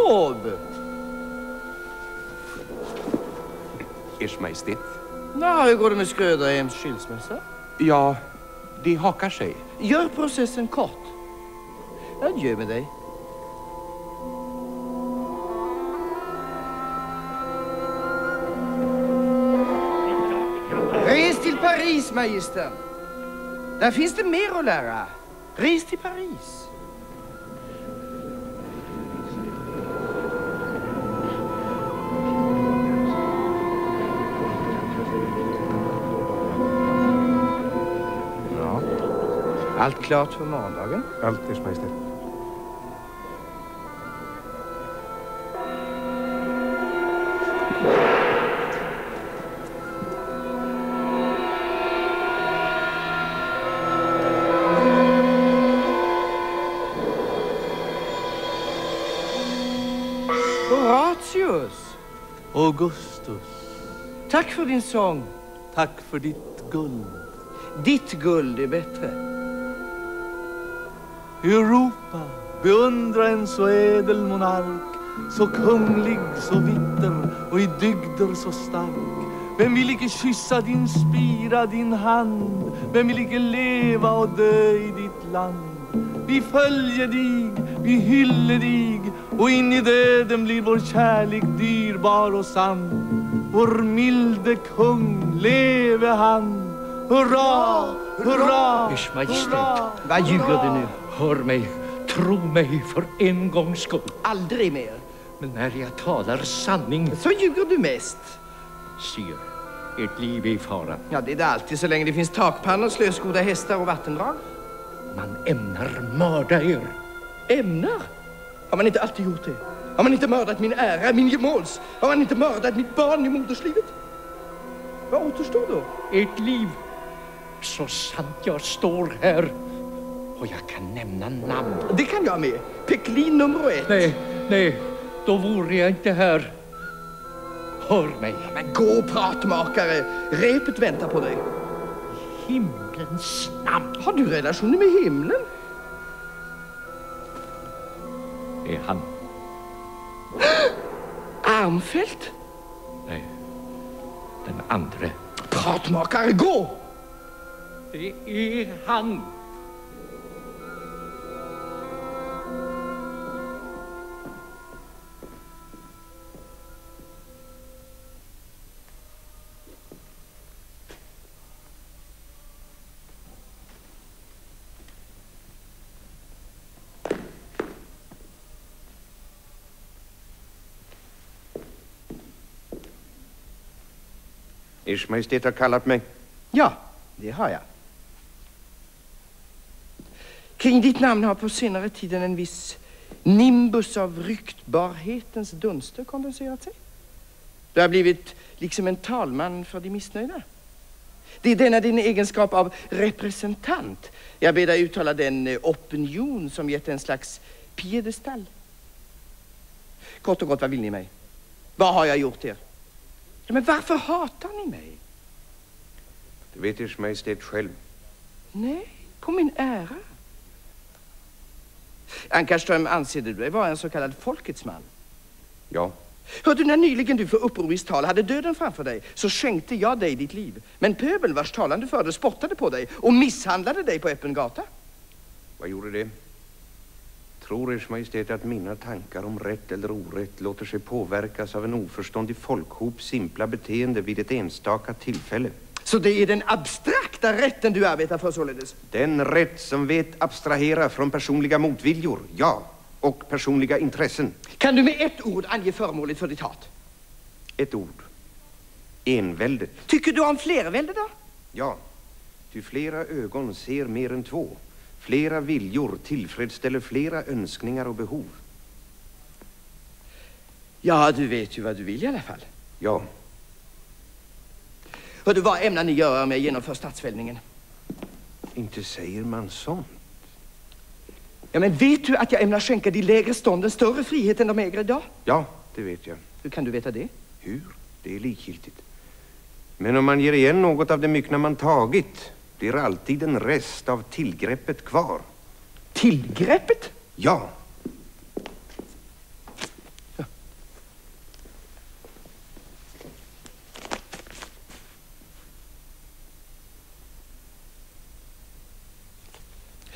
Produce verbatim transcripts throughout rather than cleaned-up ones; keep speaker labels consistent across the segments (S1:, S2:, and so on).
S1: lov!
S2: Ers Majestät.
S1: Nå, hur går det med Skröderheims skilsmässa?
S2: Ja, det hakar sig.
S1: Gör processen kort. Adjö med dig. Res till Paris, magistern. Där finns det mer att lära. Res till Paris. Ja. Allt klart för morgondagen?
S2: Allt, Ers Majestät.
S1: Horatius.
S3: Augustus.
S1: Tack för din sång.
S3: Tack för ditt guld.
S1: Ditt guld är bättre.
S3: Europa, beundra en så ädel monark, så kunglig, så vitter och i dygder så stark. Vem vill icke kyssa din spira, din hand? Vem vill icke leva och dö i ditt land? Vi följer dig, vi hyller dig, och in i döden blir vår kärlek dyrbar och sann. Vår milde kung, leve han! Hurra, hurra,
S4: Ers Majestät.
S3: hurra!
S1: Vad ljuger du nu?
S4: Hör mig, tro mig för en gångs skull.
S1: Aldrig mer.
S4: Men när jag talar sanning,
S1: Så ljuger du mest.
S4: Sir, ert liv är i fara.
S1: Ja, det är det alltid så länge det finns takpannor, slösgoda hästar och vattendrag.
S4: Man ämnar mörda er.
S1: Ämnar? Har man inte alltid gjort det? Har man inte mördat min ära, min gemåls? Har man inte mördat mitt barn i moderslivet? Vad återstår då?
S4: Ert liv, så sant jag står här. Och jag kan nämna namn.
S1: Det kan jag med. Peklin nummer ett.
S4: Nej, nej, då vore jag inte här. Hör mig.
S1: Ja, men gå, pratmakare. Repet väntar på dig.
S4: Himlens namn.
S1: Har du relationer med himlen?
S4: Är han?
S1: Armfelt?
S4: Nej, den andre.
S1: Pratmakare, gå!
S4: Det är han.
S2: Ers Majestät har kallat mig.
S1: Ja, det har jag. Kring ditt namn har på senare tiden en viss nimbus av ryktbarhetens dunster kondenserat sig. Du har blivit liksom en talman för de missnöjda. Det är denna din egenskap av representant. Jag ber dig uttala den opinion som gett en slags piedestal. Kort och gott, vad vill ni mig? Vad har jag gjort er? Ja, men varför hatar ni mig?
S2: Det vet Ers Majestät själv.
S1: Nej, på min ära. Ankarström, anser du dig vara en så kallad folkets man?
S2: Ja.
S1: Hörde du, när nyligen du för upproriskt tal hade döden framför dig, så skänkte jag dig ditt liv. Men pöbel vars talan du förde spottade på dig och misshandlade dig på öppen gata.
S2: Vad gjorde det? Tror Ers Majestät att mina tankar om rätt eller orätt låter sig påverkas av en oförståndig folkhops simpla beteende vid ett enstaka tillfälle?
S1: Så det är den abstrakta rätten du arbetar för således?
S2: Den rätt som vet abstrahera från personliga motviljor, ja, och personliga intressen.
S1: Kan du med ett ord ange föremålet för ditt hat?
S2: Ett ord. Enväldet.
S1: Tycker du om flervälde då?
S2: Ja, ty flera ögon ser mer än två. Flera viljor tillfredsställer flera önskningar och behov.
S1: Ja, du vet ju vad du vill i alla fall.
S2: Ja.
S1: Hör du, vad ämnar ni göra om jag genomför statsfällningen?
S2: Inte säger man sånt.
S1: Ja, men vet du att jag ämnar skänka de lägre stånden större frihet än de ägre idag?
S2: Ja, det vet jag.
S1: Hur kan du veta det?
S2: Hur? Det är likgiltigt. Men om man ger igen något av det myckna man tagit, blir alltid en rest av tillgreppet kvar.
S1: Tillgreppet?
S2: Ja.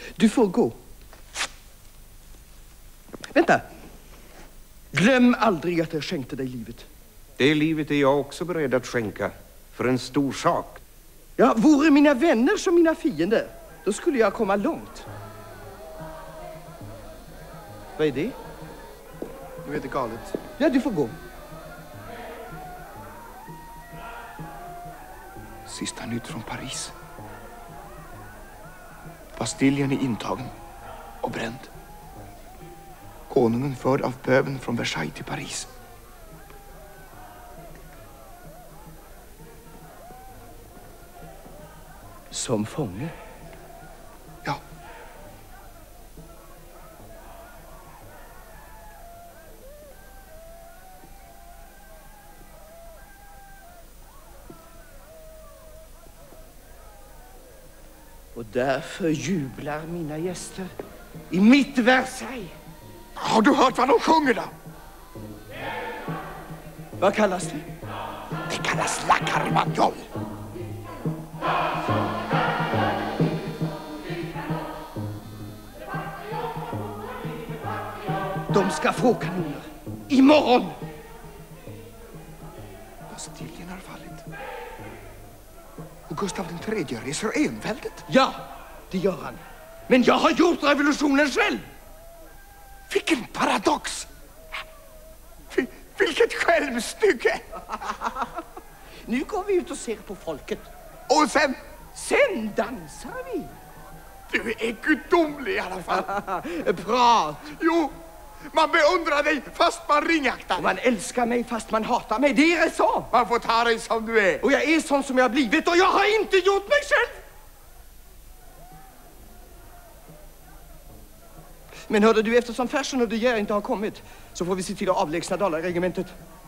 S1: Du får gå. Vänta. Glöm aldrig att jag skänkte dig livet.
S2: Det livet är jag också beredd att skänka för en stor sak.
S1: Ja, vore mina vänner som mina fiender, då skulle jag komma långt. Vad är det?
S5: Nu är det galet.
S1: Ja, du får gå.
S5: Sista nytt från Paris. Bastiljen är intagen och bränd. Konungen förd av pöven från Versailles till Paris.
S1: Som fånge?
S5: Ja.
S1: Och därför jublar mina gäster i mitt Versailles.
S5: Har du hört vad de sjunger då?
S1: Vad kallas det?
S5: Det kallas La Carmagnole.
S1: De ska få kanoner. Imorgon!
S5: Bastiljen har fallit. Och Gustav den tredje reser enväldet.
S1: Ja, det gör han. Men jag har gjort revolutionen själv.
S5: Vilken paradox! Vil- vilket självstycke!
S1: Nu går vi ut och ser på folket.
S5: Och sen,
S1: Sen dansar vi.
S5: du är gudomlig i alla fall.
S1: Prat.
S5: Jo, man beundrar dig fast man ringaktar.
S1: Och man älskar mig fast man hatar mig. Det är så.
S5: Man får ta dig som du är.
S1: Och jag är sån som jag har blivit. Och jag har inte gjort mig själv. Men hörde du, eftersom Fersen och De Geer inte har kommit, så får vi se till att avlägsna Dalaregementet.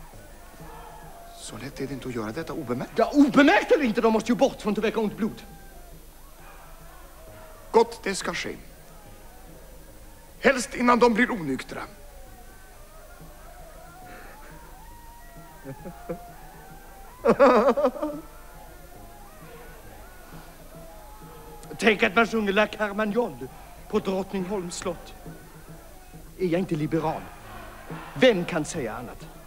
S5: Så lätt är det inte att göra detta obemärkt.
S1: Ja, obemärkt eller inte, de måste ju bort från att väcka ont blod.
S5: Gott, det ska ske. Helst innan de blir onyktra.
S1: Tänk att man sjunger La Carmagnole på Drottningholms slott. Är jag inte liberal? Vem kan säga annat?